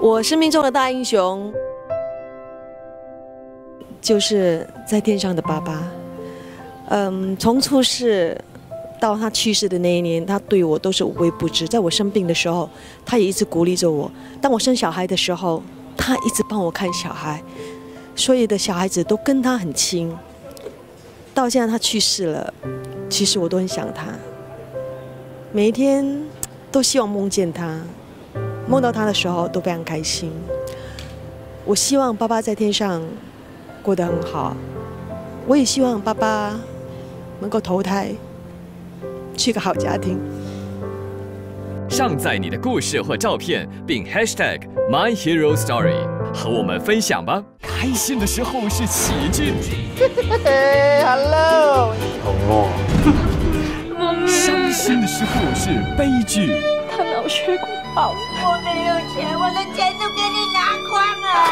我生命中的大英雄，就是在天上的爸爸。从出世到他去世的那一年，他对我都是无微不至。在我生病的时候，他也一直鼓励着我；当我生小孩的时候，他一直帮我看小孩。所有的小孩子都跟他很亲。到现在他去世了，其实我都很想他，每一天都希望梦见他，梦到他的时候都非常开心。我希望爸爸在天上过得很好，我也希望爸爸能够投胎去个好家庭。 上载你的故事或照片，并 #MyHeroStory 和我们分享吧。开心的时候是喜剧 ，Hello， 好饿。 伤心的时候是悲剧。 他脑血管爆， 我没有钱，我的钱都给你拿光了。